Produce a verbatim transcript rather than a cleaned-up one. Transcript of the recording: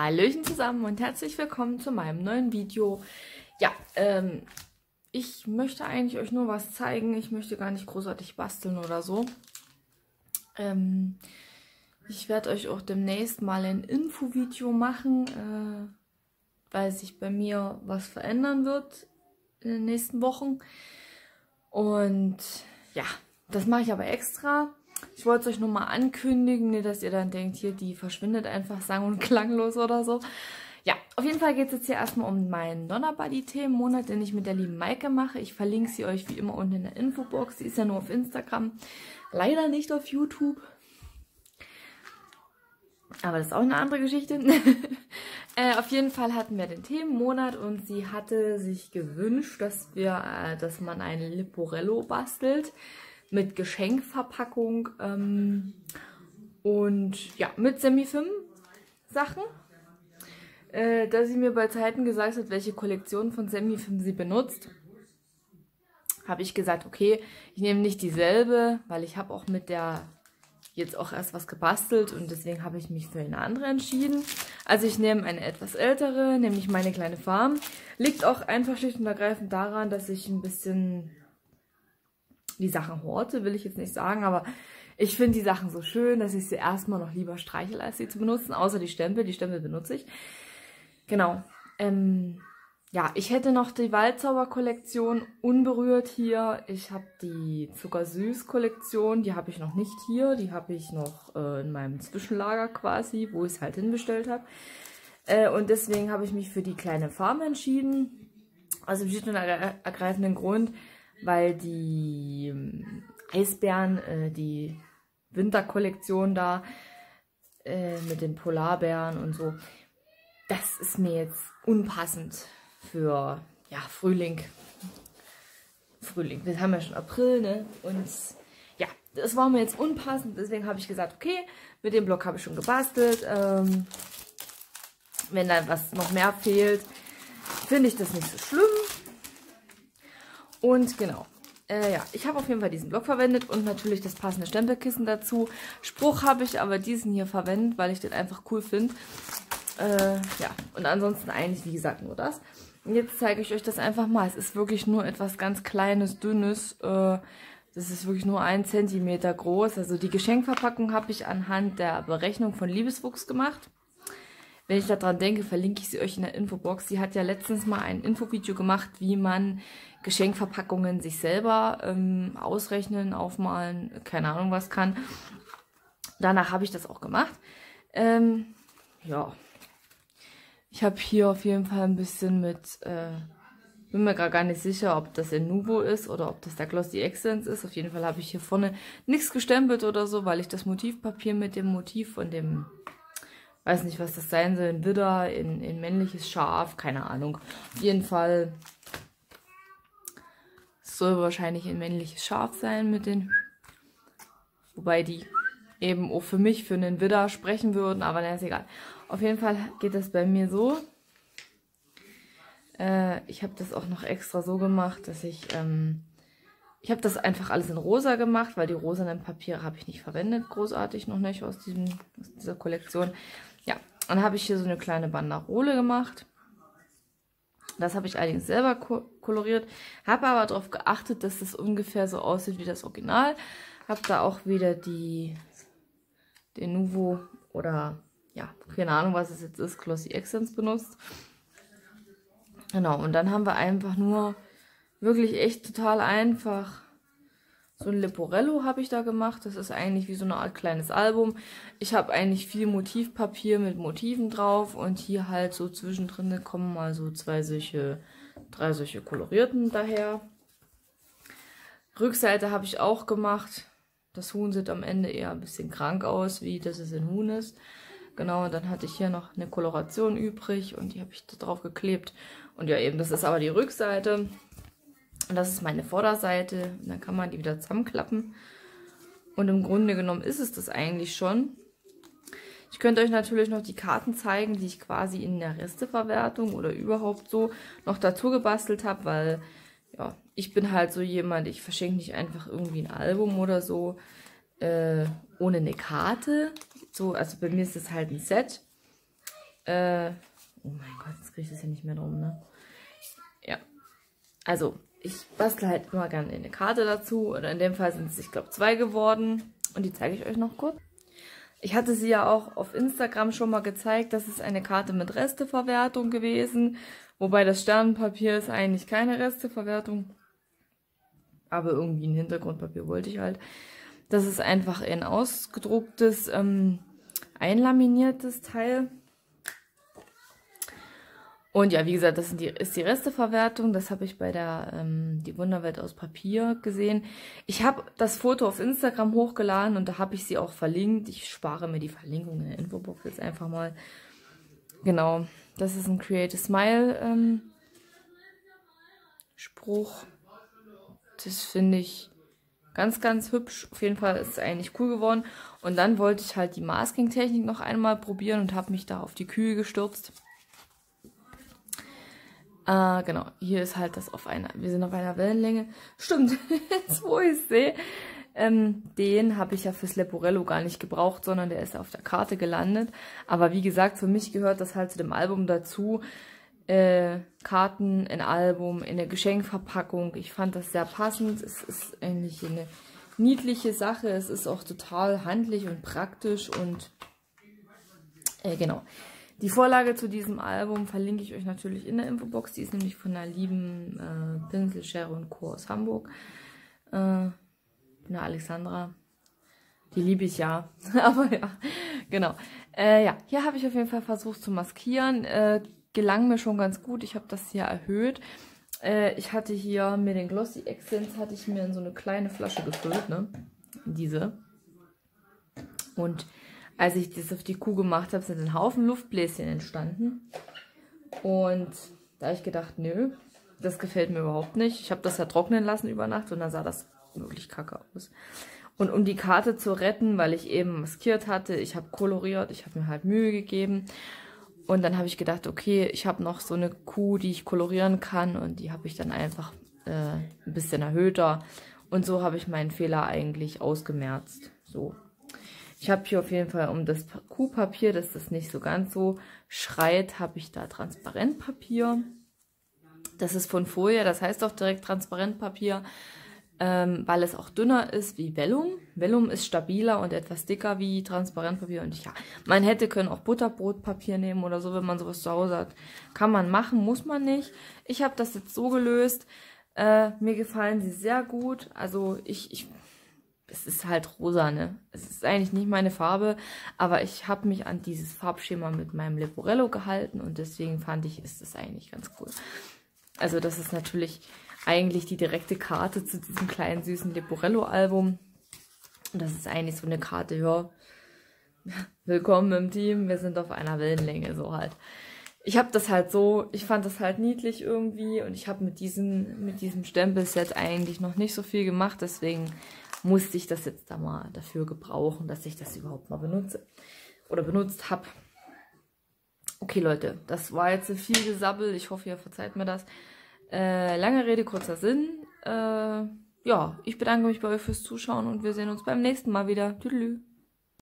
Hallöchen zusammen und herzlich willkommen zu meinem neuen Video. Ja, ähm, ich möchte eigentlich euch nur was zeigen. Ich möchte gar nicht großartig basteln oder so. Ähm, ich werde euch auch demnächst mal ein Infovideo machen, äh, weil sich bei mir was verändern wird in den nächsten Wochen. Und ja, das mache ich aber extra. Ich wollte es euch nur mal ankündigen, nicht, dass ihr dann denkt, hier, die verschwindet einfach sang- und klanglos oder so. Ja, auf jeden Fall geht es jetzt hier erstmal um meinen Donnerbuddy-Themenmonat, den ich mit der lieben Maike mache. Ich verlinke sie euch wie immer unten in der Infobox. Sie ist ja nur auf Instagram, leider nicht auf YouTube. Aber das ist auch eine andere Geschichte. äh, auf jeden Fall hatten wir den Themenmonat und sie hatte sich gewünscht, dass wir, äh, dass man einen Liporello bastelt mit Geschenkverpackung ähm, und ja, mit Semifim-Sachen. Äh, da sie mir bei Zeiten gesagt hat, welche Kollektion von Semifim sie benutzt, habe ich gesagt, okay, ich nehme nicht dieselbe, weil ich habe auch mit der jetzt auch erst was gebastelt und deswegen habe ich mich für eine andere entschieden. Also ich nehme eine etwas ältere, nämlich meine kleine Farm. Liegt auch einfach schlicht und ergreifend daran, dass ich ein bisschen die Sachen horte, will ich jetzt nicht sagen, aber ich finde die Sachen so schön, dass ich sie erstmal noch lieber streichel, als sie zu benutzen, außer die Stempel. Die Stempel benutze ich. Genau. Ähm, ja, ich hätte noch die Waldzauber-Kollektion unberührt hier. Ich habe die Zuckersüß-Kollektion, die habe ich noch nicht hier. Die habe ich noch äh, in meinem Zwischenlager quasi, wo ich es halt hinbestellt habe. Äh, und deswegen habe ich mich für die kleine Farm entschieden. Also im schlicht und ergreifenden Grund, weil die Eisbären, äh, die Winterkollektion da äh, mit den Polarbären und so, das ist mir jetzt unpassend für ja, Frühling. Frühling, wir haben ja schon April, ne? Und ja, das war mir jetzt unpassend, deswegen habe ich gesagt, okay, mit dem Block habe ich schon gebastelt. Ähm, wenn da was noch mehr fehlt, finde ich das nicht so schlimm. Und genau, äh, ja, ich habe auf jeden Fall diesen Block verwendet und natürlich das passende Stempelkissen dazu. Spruch habe ich aber diesen hier verwendet, weil ich den einfach cool finde. Äh, ja, und ansonsten eigentlich, wie gesagt, nur das. Und jetzt zeige ich euch das einfach mal. Es ist wirklich nur etwas ganz Kleines, Dünnes. Äh, das ist wirklich nur ein Zentimeter groß. Also die Geschenkverpackung habe ich anhand der Berechnung von Liebesfuchs gemacht. Wenn ich daran denke, verlinke ich sie euch in der Infobox. Sie hat ja letztens mal ein Infovideo gemacht, wie man Geschenkverpackungen sich selber ähm, ausrechnen, aufmalen, keine Ahnung was kann. Danach habe ich das auch gemacht. Ähm, ja, ich habe hier auf jeden Fall ein bisschen mit, äh, bin mir gerade gar nicht sicher, ob das der Nuvo ist oder ob das der Glossy Accents ist. Auf jeden Fall habe ich hier vorne nichts gestempelt oder so, weil ich das Motivpapier mit dem Motiv von dem, weiß nicht, was das sein soll, in Widder, in, in männliches Schaf, keine Ahnung. Auf jeden Fall soll wahrscheinlich ein männliches Schaf sein mit den, wobei die eben auch für mich, für einen Widder sprechen würden, aber na, ist egal. Auf jeden Fall geht das bei mir so. Äh, ich habe das auch noch extra so gemacht, dass ich, ähm, ich habe das einfach alles in rosa gemacht, weil die rosanen Papiere habe ich nicht verwendet, großartig noch nicht aus, diesem, aus dieser Kollektion. Ja, dann habe ich hier so eine kleine Banderole gemacht. Das habe ich allerdings selber ko koloriert, habe aber darauf geachtet, dass das ungefähr so aussieht wie das Original. Habe da auch wieder die, den Nuvo oder ja, keine Ahnung, was es jetzt ist, Glossy Accents benutzt. Genau, und dann haben wir einfach nur wirklich echt total einfach so ein Liporello habe ich da gemacht. Das ist eigentlich wie so eine Art kleines Album. Ich habe eigentlich viel Motivpapier mit Motiven drauf und hier halt so zwischendrin kommen mal so zwei solche, drei solche kolorierten daher. Rückseite habe ich auch gemacht. Das Huhn sieht am Ende eher ein bisschen krank aus, wie dass es ein Huhn ist. Genau, und dann hatte ich hier noch eine Koloration übrig und die habe ich da drauf geklebt. Und ja, eben, das ist aber die Rückseite. Und das ist meine Vorderseite. Und dann kann man die wieder zusammenklappen. Und im Grunde genommen ist es das eigentlich schon. Ich könnte euch natürlich noch die Karten zeigen, die ich quasi in der Resteverwertung oder überhaupt so noch dazu gebastelt habe, weil ja, ich bin halt so jemand, ich verschenke nicht einfach irgendwie ein Album oder so äh, ohne eine Karte. So, also bei mir ist es halt ein Set. Äh, oh mein Gott, jetzt kriege ich das ja nicht mehr drum, ne? Ja. Also, ich bastle halt immer gerne eine Karte dazu. Oder in dem Fall sind es, ich glaube, zwei geworden. Und die zeige ich euch noch kurz. Ich hatte sie ja auch auf Instagram schon mal gezeigt. Das ist eine Karte mit Resteverwertung gewesen. Wobei das Sternenpapier ist eigentlich keine Resteverwertung. Aber irgendwie ein Hintergrundpapier wollte ich halt. Das ist einfach ein ausgedrucktes, ähm, einlaminiertes Teil. Und ja, wie gesagt, das sind die, ist die Resteverwertung. Das habe ich bei der ähm, Die Wunderwelt aus Papier gesehen. Ich habe das Foto auf Instagram hochgeladen und da habe ich sie auch verlinkt. Ich spare mir die Verlinkung in der Infobox jetzt einfach mal. Genau, das ist ein Create a Smile ähm, Spruch. Das finde ich ganz, ganz hübsch. Auf jeden Fall ist es eigentlich cool geworden. Und dann wollte ich halt die Masking-Technik noch einmal probieren und habe mich da auf die Kühe gestürzt. Äh, genau, hier ist halt das auf einer, wir sind auf einer Wellenlänge. Stimmt, jetzt wo ich sehe, ähm, den habe ich ja fürs Leporello gar nicht gebraucht, sondern der ist auf der Karte gelandet. Aber wie gesagt, für mich gehört das halt zu dem Album dazu. Äh, Karten, ein Album, in der Geschenkverpackung. Ich fand das sehr passend. Es ist eigentlich eine niedliche Sache. Es ist auch total handlich und praktisch und äh, genau. Die Vorlage zu diesem Album verlinke ich euch natürlich in der Infobox. Die ist nämlich von der lieben äh, Pinselschere und Co. aus Hamburg. Äh, eine Alexandra. Die liebe ich ja. Aber ja, genau. Äh, ja, hier habe ich auf jeden Fall versucht zu maskieren. Äh, gelang mir schon ganz gut. Ich habe das hier erhöht. Äh, ich hatte hier mir den Glossy Accents, hatte ich mir in so eine kleine Flasche gefüllt, ne? Diese. Und als ich das auf die Kuh gemacht habe, sind ein Haufen Luftbläschen entstanden. Und da habe ich gedacht, nö, das gefällt mir überhaupt nicht. Ich habe das ja trocknen lassen über Nacht und dann sah das wirklich kacke aus. Und um die Karte zu retten, weil ich eben maskiert hatte, ich habe koloriert, ich habe mir halt Mühe gegeben. Und dann habe ich gedacht, okay, ich habe noch so eine Kuh, die ich kolorieren kann und die habe ich dann einfach äh, ein bisschen erhöhter. Und so habe ich meinen Fehler eigentlich ausgemerzt. So. Ich habe hier auf jeden Fall um das Kuhpapier, dass das nicht so ganz so schreit, habe ich da Transparentpapier. Das ist von Folie, das heißt auch direkt Transparentpapier, ähm, weil es auch dünner ist wie Vellum. Vellum ist stabiler und etwas dicker wie Transparentpapier. Und ja, man hätte können auch Butterbrotpapier nehmen oder so, wenn man sowas zu Hause hat. Kann man machen, muss man nicht. Ich habe das jetzt so gelöst. Äh, mir gefallen sie sehr gut. Also ich... ich es ist halt rosa, ne? Es ist eigentlich nicht meine Farbe, aber ich habe mich an dieses Farbschema mit meinem Leporello gehalten und deswegen fand ich, ist das eigentlich ganz cool. Also das ist natürlich eigentlich die direkte Karte zu diesem kleinen süßen Leporello-Album. Und das ist eigentlich so eine Karte, ja, willkommen im Team, wir sind auf einer Wellenlänge, so halt. Ich habe das halt so, ich fand das halt niedlich irgendwie und ich habe mit diesem, mit diesem Stempelset eigentlich noch nicht so viel gemacht, deswegen musste ich das jetzt da mal dafür gebrauchen, dass ich das überhaupt mal benutze oder benutzt habe. Okay, Leute, das war jetzt viel Gesabbel. Ich hoffe, ihr verzeiht mir das. Äh, lange Rede, kurzer Sinn. Äh, ja, ich bedanke mich bei euch fürs Zuschauen und wir sehen uns beim nächsten Mal wieder. Tüdelü.